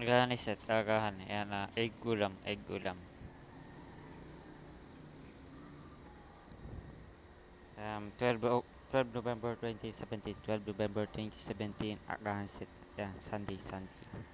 Agahan is it, agahan. Ayan, egg ulam, egg ulam. 12 November 2017, 12 November 2017, agahan set. Ayan, Sunday, Sunday.